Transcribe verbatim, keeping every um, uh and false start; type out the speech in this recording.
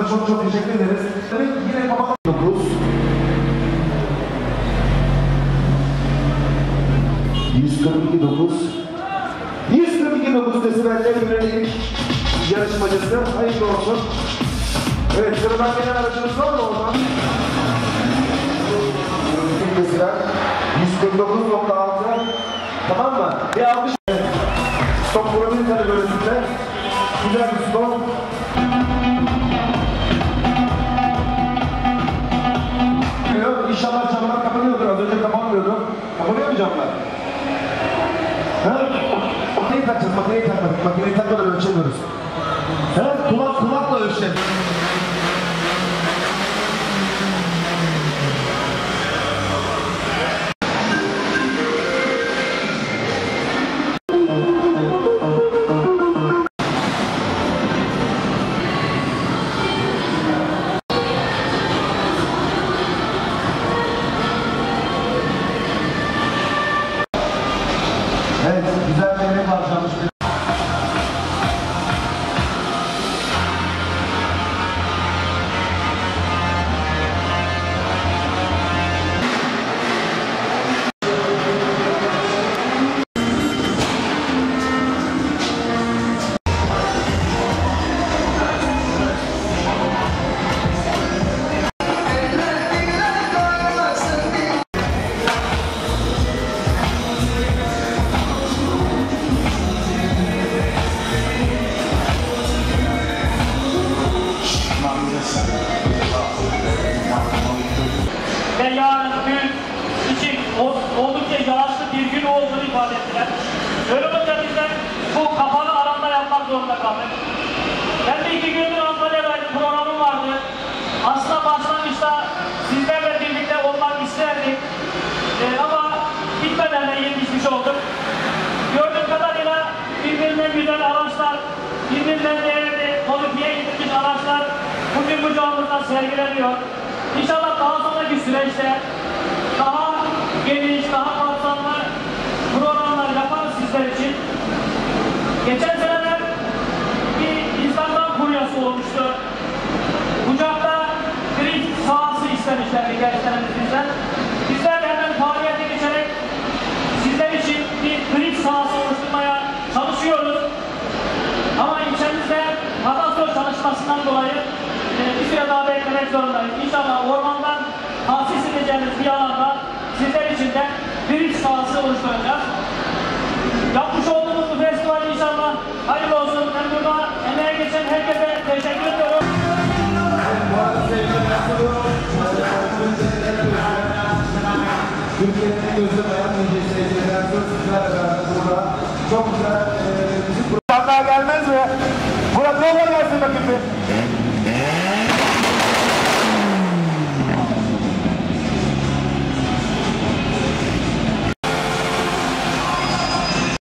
çok çok teşekkür ederiz. Yine kapat dokuz. yüz kırk iki dokuz. yüz kırk iki dokuz desibelle yönelik yarışmacısı. Hayırlı olsun. Evet, sıradan gelen aracımız var mı oradan? yüz kırk dokuz nokta altı. Tamam mı? Bir almış. Stop vurabilir tabi bölümünde. Güzel bir stop. İnşallah camlar kapanıyordur. Az önce kapanmıyordu. Kapanıyor mu camlar? Ha? Makineyi takacağız. Makineyi takmadık. Makineyi takmadan ölçemiyoruz. Ha? Kulak kulakla ölçelim. Evet, güzel bir yemek harcamış. Ve yarın gün için oldukça yağışlı bir gün olduğunu ifade ettiler. Öyle olunca biz de bu kapalı alanda yapmak zorunda kaldık. Ben de iki gündür Antalya'daydım, programım vardı. Aslında başlangıçta sizlerle birlikte olmak isterdik. Ee, ama gitmeden de yetişmiş olduk. Gördüğüm kadarıyla birbirinden güzel araçlar, birbirinden değerli, modifiye edilmiş araçlar bugün bu camımızda sergileniyor. İnşallah daha sonraki süreçte daha geniş, daha kapsamlı programlar yaparız sizler için. Geçen seneler bir İstanbul kuryası olmuştu. Bucak'ta drift sahası istemişlerdi gençlerimiz bizden. Bizler de hemen faaliyete geçerek sizler için bir drift sahası oluşturmaya çalışıyoruz. Ama ilçemizde Hadasor çalışmasından dolayı bir süre daha beklemek zorundayız. İnşallah ormandan tahsis edeceğimiz bir alanda sizler için de drift sahası oluşturacağız. Yapmış olduğumuz bu festival inşallah hayırlı olsun. Ben burada emeğe geçen herkese teşekkür ediyorum. Türkiye'nin gözü